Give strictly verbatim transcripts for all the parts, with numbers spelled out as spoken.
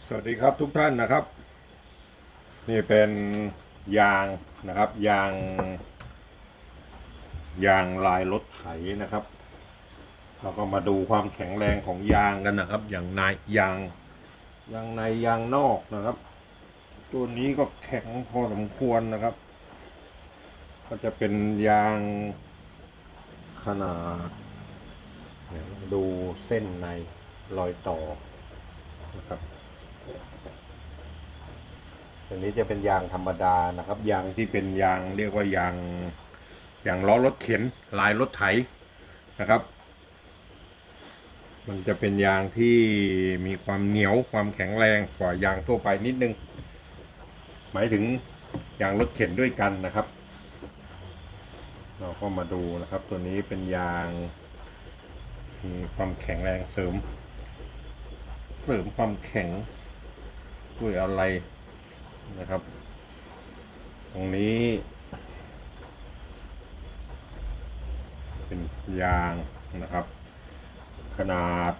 สวัสดีครับทุกท่านนะครับนี่เป็นยางนะครับยางยางลายรถไถนะครับเราก็มาดูความแข็งแรงของยางกันนะครับอย่างในยางยางในยางนอกนะครับตัวนี้ก็แข็งพอสมควรนะครับก็จะเป็นยางขนาดดูเส้นในรอยต่อนะครับตัวนี้จะเป็นยางธรรมดานะครับยางที่เป็นยางเรียกว่ายางยางล้อรถเข็นลายรถไถนะครับมันจะเป็นยางที่มีความเหนียวความแข็งแรงกว่ายางทั่วไปนิดนึงหมายถึงยางรถเข็นด้วยกันนะครับเราก็มาดูนะครับตัวนี้เป็นยางมีความแข็งแรงเสริมเสริมความแข็งด้วยอะไรนะครับตรงนี้เป็นยางนะครับขนาด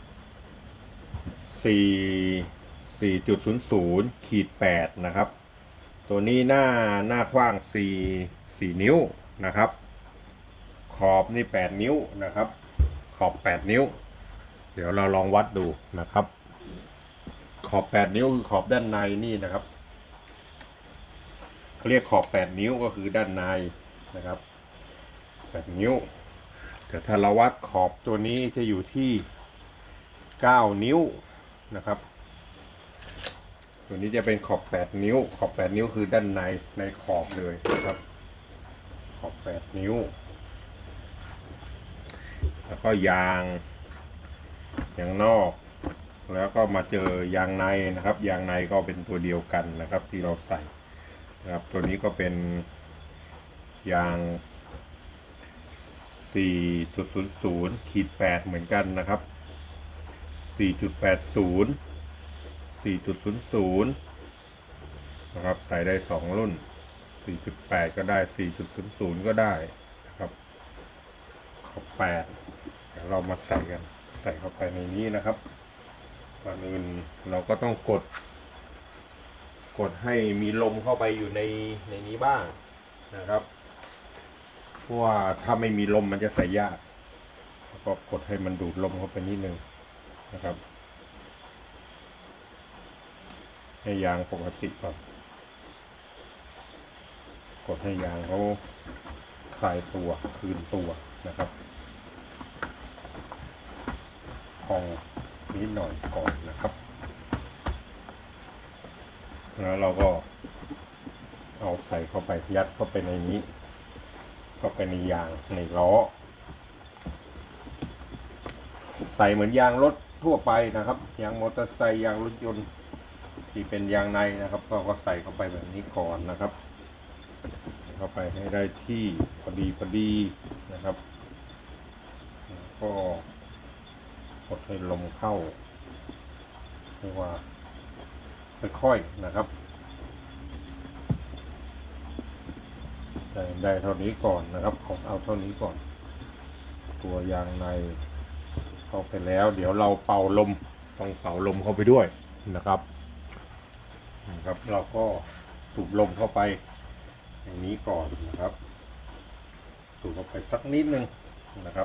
สี่ สี่จุดศูนย์ศูนย์ ขีดแปดนะครับตัวนี้หน้าหน้ากว้าง4 4นิ้วนะครับขอบนี่แปดนิ้วนะครับขอบแปดนิ้วเดี๋ยวเราลองวัดดูนะครับขอบแปดนิ้วคือขอบด้านในนี่นะครับเขาเรียกขอบแปดนิ้วก็คือด้านในนะครับแปดนิ้วแต่ถ้าเราวัดขอบตัวนี้จะอยู่ที่เก้านิ้วนะครับตัวนี้จะเป็นขอบแปดนิ้วขอบแปดนิ้วคือด้านในในขอบเลยนะครับขอบแปดนิ้วแล้วก็ยางยางนอกแล้วก็มาเจอยางในนะครับยางในก็เป็นตัวเดียวกันนะครับที่เราใส่นะครับตัวนี้ก็เป็นยาง สี่จุดศูนย์ศูนย์ ขีดแปดเหมือนกันนะครับ สี่จุดแปดศูนย์ สี่จุดศูนย์ศูนย์ นะครับใส่ได้สองรุ่น สี่จุดแปด ก็ได้ สี่จุดศูนย์ศูนย์ ก็ได้นะครับขอบแปดเดี๋ยวเรามาใส่กันใส่เข้าไปในนี้นะครับก่อนอื่นเราก็ต้องกดกดให้มีลมเข้าไปอยู่ในในนี้บ้างนะครับเพราะว่าถ้าไม่มีลมมันจะใส่ยากแล้วก็กดให้มันดูดลมเข้าไปนิดนึงนะครับให้ยางปกติก่อนกดให้ยางเขาคลายตัวคืนตัวนะครับพองนิดหน่อยก่อนนะครับแล้วเราก็เอาใส่เข้าไปยัดเข้าไปในนี้เข้าไปในยางในล้อใส่เหมือนยางรถทั่วไปนะครับยางมอเตอร์ไซค์ยางรถยนต์ที่เป็นยางในนะครับก็ก็ใส่เข้าไปแบบนี้ก่อนนะครับเข้าไปให้ได้ที่พอดีพอดีนะครับก็กดให้ลมเข้าเรียกว่าค่อยๆนะครับได้ได้เท่านี้ก่อนนะครับขอเอาเท่านี้ก่อนตัวยางในเข้าไปแล้วเดี๋ยวเราเป่าลมต้องเป่าลมเข้าไปด้วยนะครับนะครับเราก็สูบลมเข้าไปอย่างนี้ก่อนนะครับสูบเข้าไปสักนิดนึงนะครับ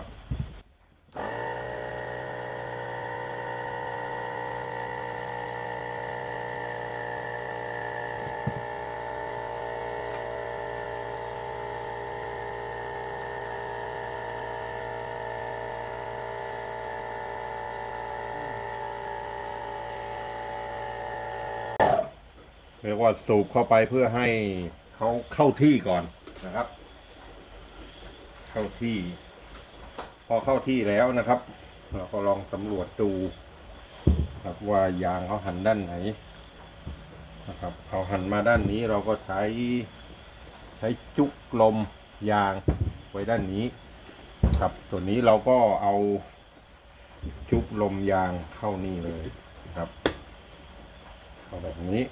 เรียกว่าสูบเข้าไปเพื่อให้เขาเข้าที่ก่อนนะครับเข้าที่พอเข้าที่แล้วนะครับเราก็ลองสำรวจดูครับว่ายางเขาหันด้านไหนนะครับเขาหันมาด้านนี้เราก็ใช้ใช้จุกลมยางไว้ด้านนี้ครับตัวนี้เราก็เอาจุกลมยางเข้านี่เลยครับเข้าแบบนี้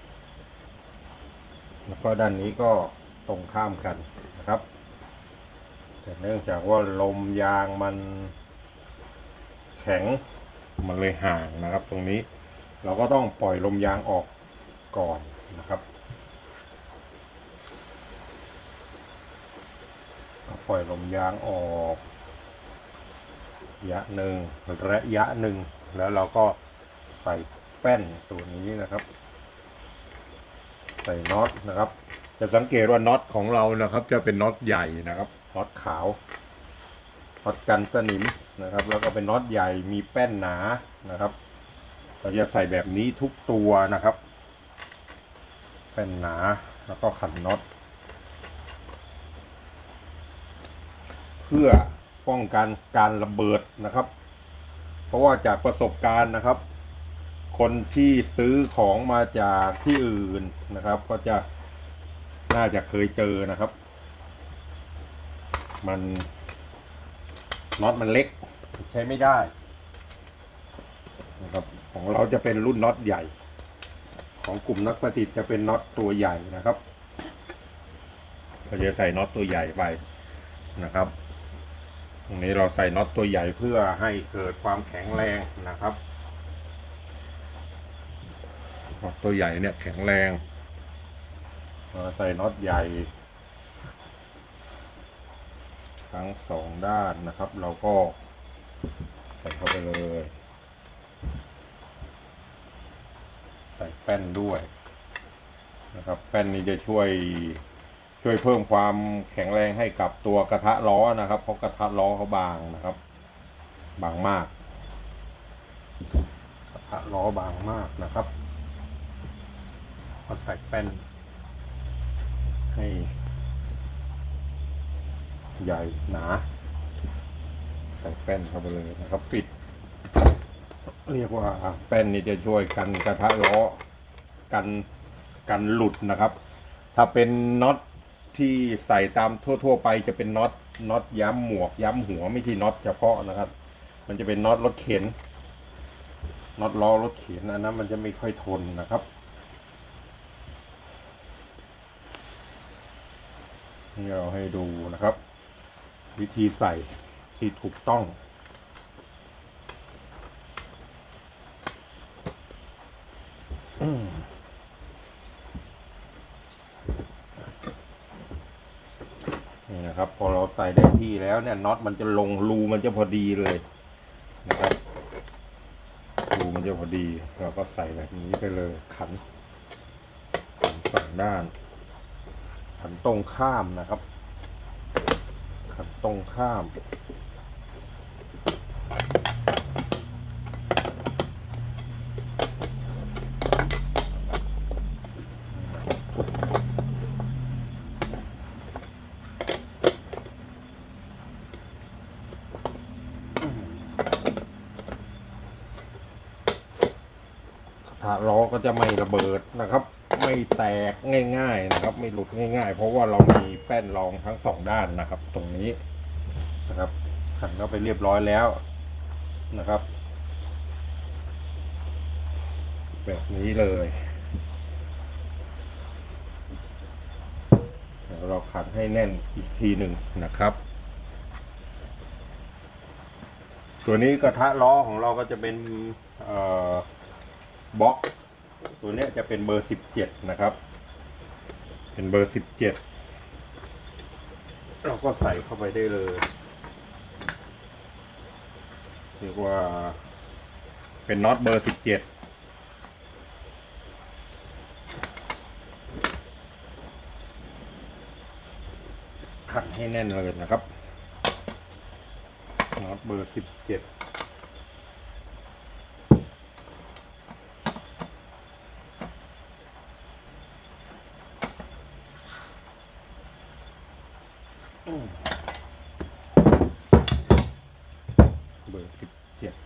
แล้วก็ด้านนี้ก็ตรงข้ามกันนะครับแต่เนื่องจากว่าลมยางมันแข็งมันเลยห่างนะครับตรงนี้เราก็ต้องปล่อยลมยางออกก่อนนะครับปล่อยลมยางออกระยะหนึ่งระยะหนึ่งแล้วเราก็ใส่แป้นตัวนี้นะครับใส่น็อตนะครับจะสังเกตว่าน็อตของเรานะครับจะเป็นน็อตใหญ่นะครับน็อตขาวน็อตกันสนิมนะครับแล้วก็เป็นน็อตใหญ่มีแป้นหนานะครับเราจะใส่แบบนี้ทุกตัวนะครับแป้นหนาแล้วก็ขันน็อตเพื่อป้องกันการระเบิดนะครับเพราะว่าจากประสบการณ์นะครับคนที่ซื้อของมาจากที่อื่นนะครับก็จะน่าจะเคยเจอนะครับมันน็อตมันเล็กใช้ไม่ได้นะครับของเราจะเป็นรุ่นน็อตใหญ่ของกลุ่มนักประดิษฐ์จะเป็นน็อตตัวใหญ่นะครับเราจะใส่น็อตตัวใหญ่ไปนะครับตรงนี้เราใส่น็อตตัวใหญ่เพื่อให้เกิดความแข็งแรงนะครับน็อตตัวใหญ่เนี่ยแข็งแรงใส่น็อตใหญ่ทั้งสองด้านนะครับเราก็ใส่เข้าไปเลยใส่แป้นด้วยนะครับแป้นนี้จะช่วยช่วยเพิ่มความแข็งแรงให้กับตัวกระทะล้อนะครับเพราะกระทะล้อเขาบางนะครับบางมากกระทะล้อบางมากนะครับก็ใส่แป้นให้ใหญ่หนาใส่แป้นเข้าไปเลยนะครับปิดเรียกว่าแป้นนี้จะช่วยกันกระทะล้อกันกันหลุดนะครับถ้าเป็นน็อตที่ใส่ตามทั่วๆไปจะเป็นน็อตน็อตย้ำหมวกย้ำหัวไม่ใช่น็อตเฉพาะนะครับมันจะเป็นน็อตรถเข็นน็อตล้อรถเข็นอันนั้นมันจะไม่ค่อยทนนะครับนี่เราให้ดูนะครับวิธีใส่ที่ถูกต้องนี่นะครับพอเราใส่ได้ที่แล้วเนี่ยน็อตมันจะลงรูมันจะพอดีเลยนะครับรูมันจะพอดีเราก็ใส่แบบนี้ไปเลยขันขันสองด้านขันตรงข้ามนะครับขันตรงข้ามกระทะล้อก็จะไม่ระเบิดนะครับไม่แตกง่ายๆนะครับไม่หลุดง่ายๆเพราะว่าเรามีแป้นรองทั้งสองด้านนะครับตรงนี้นะครับขันเข้าไปเรียบร้อยแล้วนะครับแบบนี้เลยเดี๋ยวเราขันให้แน่นอีกทีหนึ่งนะครับตัวนี้กระทะล้อของเราก็จะเป็นบล็อกตัวนี้จะเป็นเบอร์สิบเจ็ดนะครับเป็นเบอร์สิบเจ็ดเราก็ใส่เข้าไปได้เลยเรียกว่าเป็นน็อตเบอร์สิบเจ็ดขันให้แน่นเลยนะครับน็อตเบอร์สิบเจ็ดเบอร์สิบเจ็ด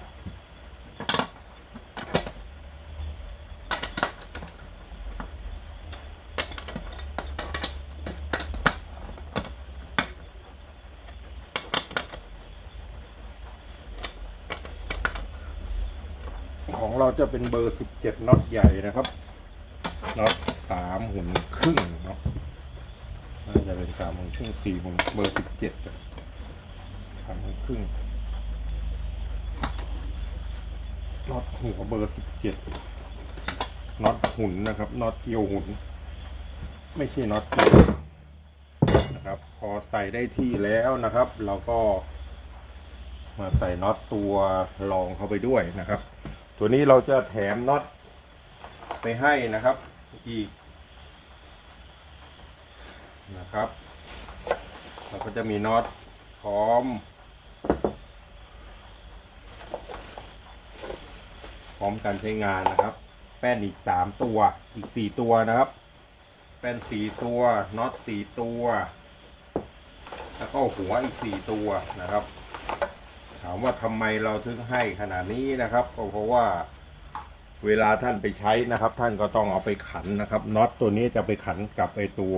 ของเราจะเป็นเบอร์สิบเจ็ดน็อตใหญ่นะครับน็อตสามหุ่นครึ่งเนาะน่าจะเป็นสามหุ่นครึ่งสี่หุ่นเบอร์สิบเจ็ดสามหุ่นครึ่งน็อตหัวเบอร์สิบเจ็ดน็อตหุ่นนะครับน็อตเกี่ยวหุ่นไม่ใช่น็อตเกี่ยวนะครับพอใส่ได้ที่แล้วนะครับเราก็มาใส่น็อตตัวรองเข้าไปด้วยนะครับตัวนี้เราจะแถมน็อตไปให้นะครับอีกนะครับเราก็จะมีน็อตพร้อมพร้อมการใช้งานนะครับแป้นอีกสามตัวอีกสี่ตัวนะครับแป้นสี่ตัวน็อตสี่ตัวแล้วก็หัวอีกสี่ตัวนะครับถามว่าทำไมเราถึงให้ขนาดนี้นะครับก็เพราะว่าเวลาท่านไปใช้นะครับท่านก็ต้องเอาไปขันนะครับน็อตตัวนี้จะไปขันกับไอตัว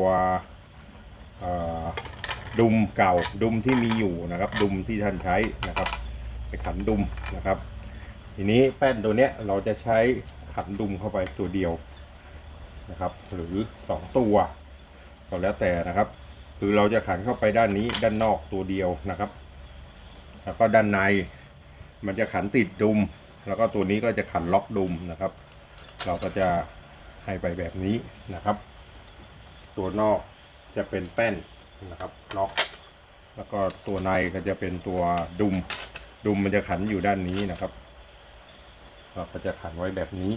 ดุมเก่าดุมที่มีอยู่นะครับดุมที่ท่านใช้นะครับไปขันดุมนะครับทีนี้แป้นตัวเนี้ยเราจะใช้ขันดุมเข้าไปตัวเดียวนะครับหรือสองตัวก็แล้วแต่นะครับคือเราจะขันเข้าไปด้านนี้ด้านนอกตัวเดียวนะครับแล้วก็ด้านในมันจะขันติดดุมแล้วก็ตัวนี้ก็จะขันล็อกดุมนะครับเราก็จะให้ไปแบบนี้นะครับตัวนอกจะเป็นแป้นนะครับล็อกแล้วก็ตัวในก็จะเป็นตัวดุมดุมมันจะขันอยู่ด้านนี้นะครับเราก็จะขันไว้แบบนี้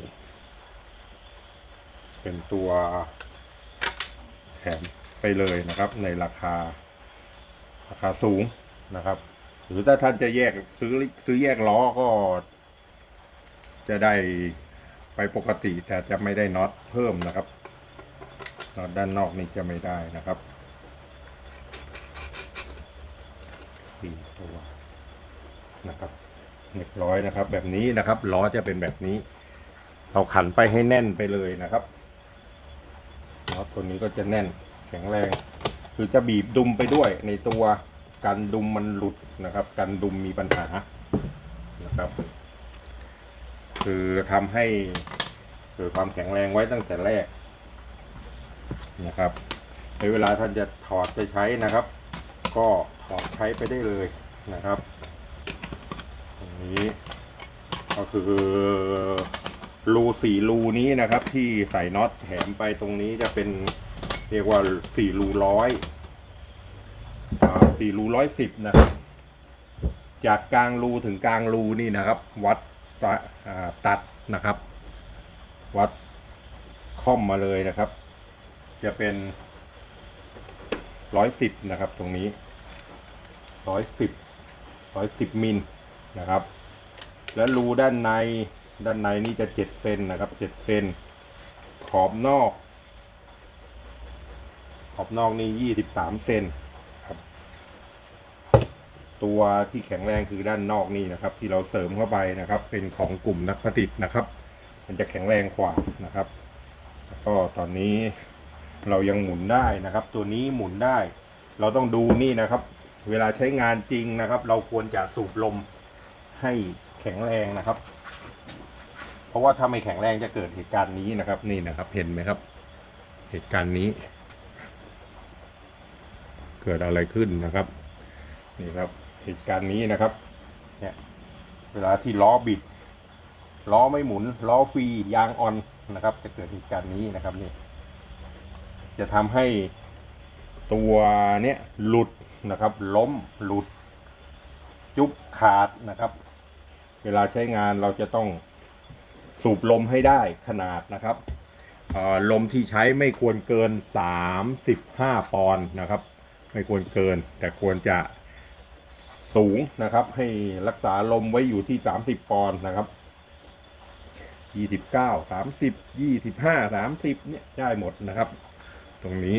เป็นตัวแถมไปเลยนะครับในราคาราคาสูงนะครับหรือถ้าท่านจะแยกซื้อซื้อแยกล้อก็จะได้ไปปกติแต่จะไม่ได้น็อตเพิ่มนะครับน็อตด้านนอกนี่จะไม่ได้นะครับสี่ตัวนะครับเรียบร้อยนะครับแบบนี้นะครับล้อจะเป็นแบบนี้เราขันไปให้แน่นไปเลยนะครับน็อตตัวนี้ก็จะแน่นแข็งแรงคือจะบีบดุมไปด้วยในตัวกันดุมมันหลุดนะครับกันดุมมีปัญหานะครับคือทำให้เกิดความแข็งแรงไว้ตั้งแต่แรกนะครับในเวลาท่านจะถอดไปใช้นะครับก็ถอดใช้ไปได้เลยนะครับตรงนี้ก็คือรูสี่รูนี้นะครับที่ใส่น็อตแถมไปตรงนี้จะเป็นเรียกว่าสี่รูร้อยสี่รูร้อยสิบนะครับจากกลางรูถึงกลางรูนี่นะครับวัดตัดนะครับวัดค่อมมาเลยนะครับจะเป็นร้อยสิบนะครับตรงนี้ร้อยสิบร้อยสิบมิลนะครับและรูด้านในด้านในนี่จะเจ็ดเซนนะครับเจ็ดเซนขอบนอกขอบนอกนี่ยี่สิบสามเซนครับตัวที่แข็งแรงคือด้านนอกนี่นะครับที่เราเสริมเข้าไปนะครับเป็นของกลุ่มนักผลิตนะครับมันจะแข็งแรงกว่านะครับแล้วก็ตอนนี้เรายังหมุนได้นะครับตัวนี้หมุนได้เราต้องดูนี่นะครับเวลาใช้งานจริงนะครับเราควรจะสูบลมให้แข็งแรงนะครับเพราะว่าถ้าไม่แข็งแรงจะเกิดเหตุการณ์นี้นะครับนี่นะครับเห็นไหมครับเหตุการณ์นี้เกิดอะไรขึ้นนะครับนี่ครับเหตุการณ์นี้นะครับเนี่ยเวลาที่ล้อบิดล้อไม่หมุนล้อฟรียางออนนะครับจะเกิดเหตุการณ์นี้นะครับนี่จะทำให้ตัวเนี้ยหลุดนะครับล้มหลุดจุ๊บขาดนะครับเวลาใช้งานเราจะต้องสูบลมให้ได้ขนาดนะครับลมที่ใช้ไม่ควรเกินสามสิบห้าปอนด์นะครับไม่ควรเกินแต่ควรจะสูงนะครับให้รักษาลมไว้อยู่ที่สามสิบปอนด์นะครับยี่สิบเก้า สามสิบ ยี่สิบห้า สามสิบเนี่ยได้หมดนะครับตรงนี้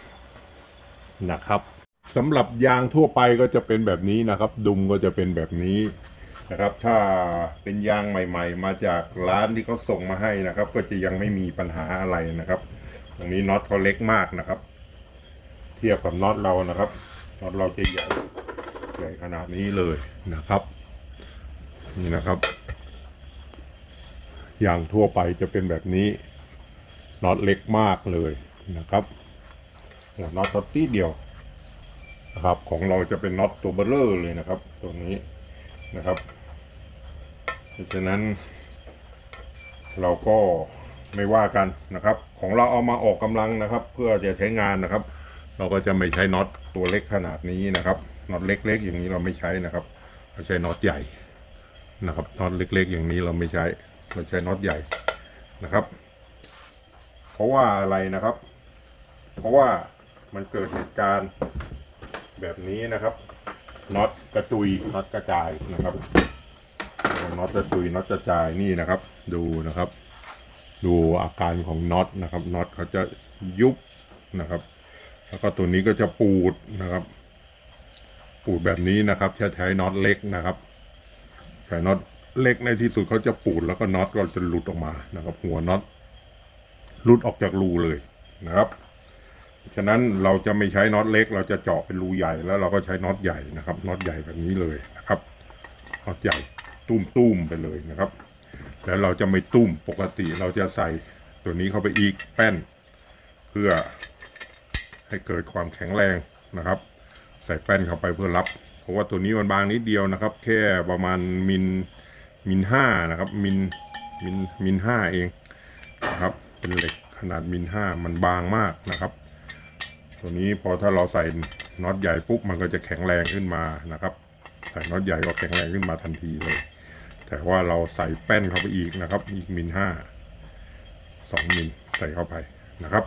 นะครับสำหรับยางทั่วไปก็จะเป็นแบบนี้นะครับดุมก็จะเป็นแบบนี้นะครับถ้าเป็นยางใหม่ๆมาจากร้านที่เขาส่งมาให้นะครับก็จะยังไม่มีปัญหาอะไรนะครับตรงนี้น็อตเขาเล็กมากนะครับเทียบกับน็อตเรานะครับน็อตเราจะใหญ่ใหญ่ขนาดนี้เลยนะครับนี่นะครับยางทั่วไปจะเป็นแบบนี้น็อตเล็กมากเลยนะครับหัวน็อตตัวที่เดียวนะครับของเราจะเป็นน็อตตัวเบลเลอร์เลยนะครับตัวนี้นะครับราะฉะนั้นเราก็ไม่ว่ากันนะครับของเราเอามาออกกำลังนะครับเพื่อจะใช้งานนะครับเราก็จะไม่ใช้น็อตตัวเล็กขนาดนี้นะครับน็อตเล็กๆอย่างนี้เราไม่ใช้นะครับเราใช้น็อตใหญ่นะครับน็อตเล็กๆอย่างนี้เราไม่ใช้เราใช้น็อตใหญ่นะครับเพราะว่าอะไรนะครับเพราะว่ามันเกิดเหตุการณ์แบบนี้นะครับน็อตกระจุยน็อตกระจายนะครับน็อตกระจุยน็อตกระจายนี่นะครับดูนะครับดูอาการของน็อตนะครับน็อตเขาจะยุบนะครับแล้วก็ตัวนี้ก็จะปูดนะครับปูดแบบนี้นะครับใช้ใช้น็อตเล็กนะครับใช้น็อตเล็กในที่สุดเขาจะปูดแล้วก็น็อตก็จะหลุดออกมานะครับหัวน็อตหลุดออกจากรูเลยนะครับฉะนั้นเราจะไม่ใช้น็อตเล็กเราจะเจาะเป็นรูใหญ่แล้วเราก็ใช้น็อตใหญ่นะครับน็อตใหญ่แบบนี้เลยนะครับน็อตใหญ่ตุ้มๆไปเลยนะครับแล้วเราจะไม่ตุ้มปกติเราจะใส่ตัวนี้เข้าไปอีกแป้นเพื่อให้เกิดความแข็งแรงนะครับใส่แป้นเข้าไปเพื่อรับเพราะว่าตัวนี้มันบางนิดเดียวนะครับแค่ประมาณมิลมิลห้านะครับมิลมิลมิลห้าเองนะครับเป็นเหล็กขนาดมิลห้ามันบางมากนะครับตัวนี้พอถ้าเราใส่น็อตใหญ่ปุ๊บมันก็จะแข็งแรงขึ้นมานะครับใส่น็อตใหญ่ก็แข็งแรงขึ้นมาทันทีเลยแต่ว่าเราใส่แป้นเข้าไปอีกนะครับอีกมิลห้าสองมิลใส่เข้าไปนะครับ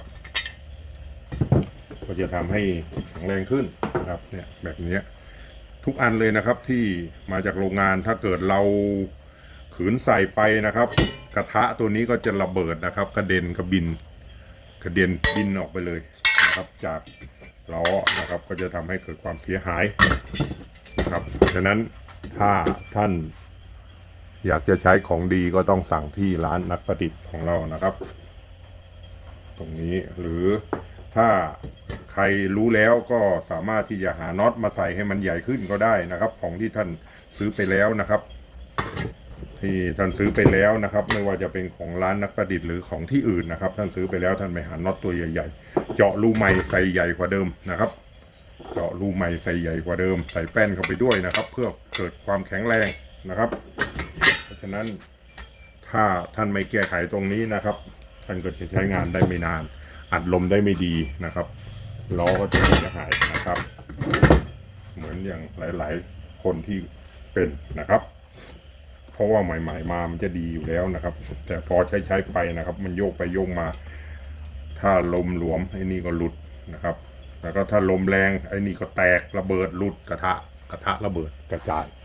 ก็จะทำให้แข็งแรงขึ้นนะครับเนี่ยแบบนี้ทุกอันเลยนะครับที่มาจากโรงงานถ้าเกิดเราขืนใส่ไปนะครับกระทะตัวนี้ก็จะระเบิดนะครับกระเด็นกระบินกระเด็นบินออกไปเลยนะครับจากล้อนะครับก็จะทำให้เกิดความเสียหายนะครับฉะนั้นถ้าท่านอยากจะใช้ของดีก็ต้องสั่งที่ร้านนักประดิษฐ์ของเรานะครับตรงนี้หรือถ้าใครรู้แล้วก็สามารถที่จะหาน็อตมาใส่ให้มันใหญ่ขึ้นก็ได้นะครับของที่ท่านซื้อไปแล้วนะครับที่ท่านซื้อไปแล้วนะครับไม่ว่าจะเป็นของร้านนักประดิษฐ์หรือของที่อื่นนะครับท่านซื้อไปแล้วท่านไปหาน็อตตัวใหญ่ๆเจาะรูใหม่ใส่ใหญ่กว่าเดิมนะครับเจาะรูใหม่ใส่ใหญ่กว่าเดิมใส่แป้นเข้าไปด้วยนะครับเพื่อเกิดความแข็งแรงนะครับเพราะฉะนั้นถ้าท่านไม่แก้ไขตรงนี้นะครับท่านก็จะใช้งานได้ไม่นานอัดลมได้ไม่ดีนะครับล้อก็จะเสียหายนะครับเหมือนอย่างหลายๆคนที่เป็นนะครับเพราะว่าใหม่ๆมามันจะดีอยู่แล้วนะครับแต่พอใช้ใช้ไปนะครับมันโยกไปโยกมาถ้าลมหลวมไอ้นี่ก็หลุดนะครับแล้วก็ถ้าลมแรงไอ้นี่ก็แตกระเบิดหลุดกระทะกระทะระเบิดกระจาย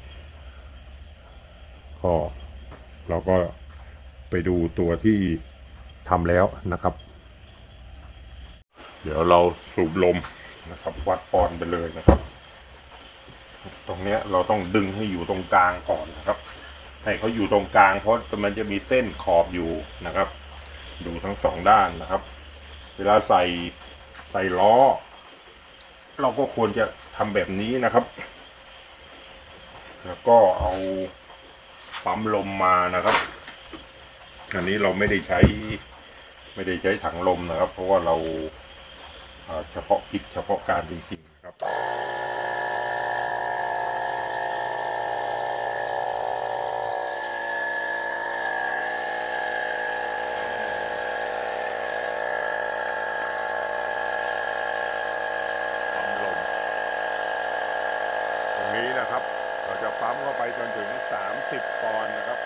ก็เราก็ไปดูตัวที่ทำแล้วนะครับเดี๋ยวเราสูบลมนะครับวัดปอนไปเลยนะครับตรงนี้เราต้องดึงให้อยู่ตรงกลางก่อนนะครับให้เขาอยู่ตรงกลางเพราะมันจะมีเส้นขอบอยู่นะครับดูทั้งสองด้านนะครับเวลาใส่ใส่ล้อเราก็ควรจะทำแบบนี้นะครับแล้วก็เอาปั๊มลมมานะครับอันนี้เราไม่ได้ใช้ไม่ได้ใช้ถังลมนะครับเพราะว่าเราเฉพาะกิจเฉพาะการจริงๆนะครับตรงนี้นะครับเราจะปั๊มเข้าไปจนถึงสามสิบปอนด์นะครับ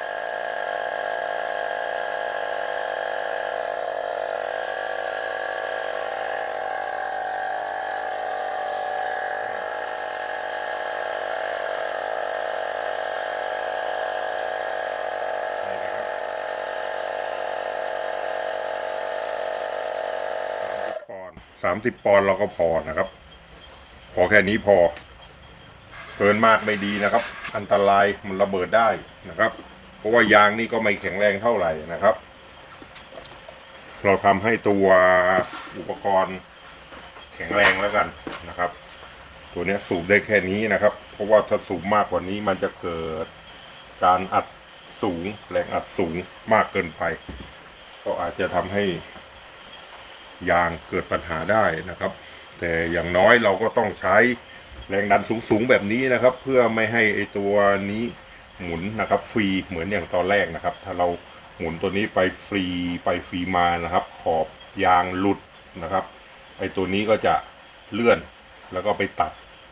สามสิบปอนด์เราก็พอนะครับพอแค่นี้พอเกินมากไม่ดีนะครับอันตรายมันระเบิดได้นะครับเพราะว่ายางนี่ก็ไม่แข็งแรงเท่าไหร่นะครับเราทำให้ตัวอุปกรณ์แข็งแรงแล้วกันนะครับตัวนี้สูบได้แค่นี้นะครับเพราะว่าถ้าสูบมากกว่านี้มันจะเกิดการอัดสูงแรงอัดสูงมากเกินไปก็อาจจะทำให้ยางเกิดปัญหาได้นะครับแต่อย่างน้อยเราก็ต้องใช้แรงดันสูงๆแบบนี้นะครับเพื่อไม่ให้ไอตัวนี้หมุนนะครับฟรีเหมือนอย่างตอนแรกนะครับถ้าเราหมุนตัวนี้ไปฟรีไปฟรีมานะครับขอบยางหลุดนะครับไอตัวนี้ก็จะเลื่อนแล้วก็ไปตัด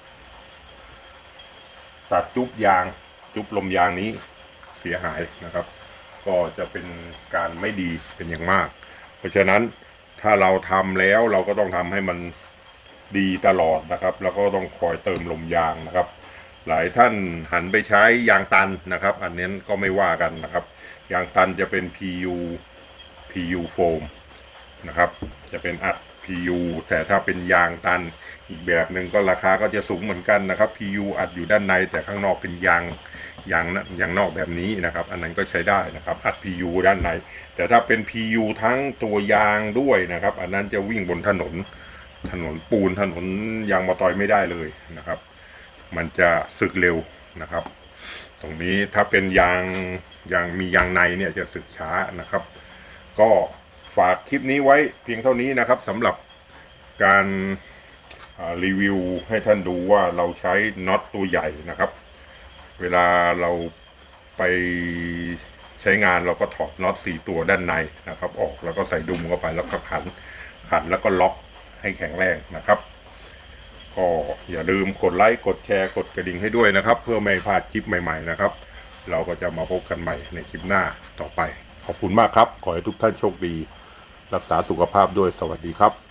ตัดจุ๊บยางจุ๊บลมยางนี้เสียหายนะครับก็จะเป็นการไม่ดีเป็นอย่างมากเพราะฉะนั้นถ้าเราทำแล้วเราก็ต้องทำให้มันดีตลอดนะครับแล้วก็ต้องคอยเติมลมยางนะครับหลายท่านหันไปใช้ยางตันนะครับอันนี้ก็ไม่ว่ากันนะครับยางตันจะเป็น พี ยู พี ยู โฟมนะครับจะเป็นอัด พี ยู แต่ถ้าเป็นยางตันอีกแบบหนึ่งก็ราคาก็จะสูงเหมือนกันนะครับ พี ยู อัดอยู่ด้านในแต่ข้างนอกเป็นยางยางยางนอกแบบนี้นะครับอันนั้นก็ใช้ได้นะครับอัด พี ยู ด้านในแต่ถ้าเป็น พี ยู ทั้งตัวยางด้วยนะครับอันนั้นจะวิ่งบนถนนถนนปูนถนนยางมะตอยไม่ได้เลยนะครับมันจะสึกเร็วนะครับตรงนี้ถ้าเป็นยางยางมียางในเนี่ยจะสึกช้านะครับก็ฝากคลิปนี้ไว้เพียงเท่านี้นะครับสำหรับการรีวิวให้ท่านดูว่าเราใช้น็อตตัวใหญ่นะครับเวลาเราไปใช้งานเราก็ถอดน็อตสี่ตัวด้านในนะครับออกแล้วก็ใส่ดุมเข้าไปแล้วก็ขันขันแล้วก็ล็อกให้แข็งแรงนะครับก็อย่าลืมกดไลค์กดแชร์กดกระดิ่งให้ด้วยนะครับเพื่อไม่พลาดคลิปใหม่ๆนะครับเราก็จะมาพบกันใหม่ในคลิปหน้าต่อไปขอบคุณมากครับขอให้ทุกท่านโชคดีรักษาสุขภาพด้วยสวัสดีครับ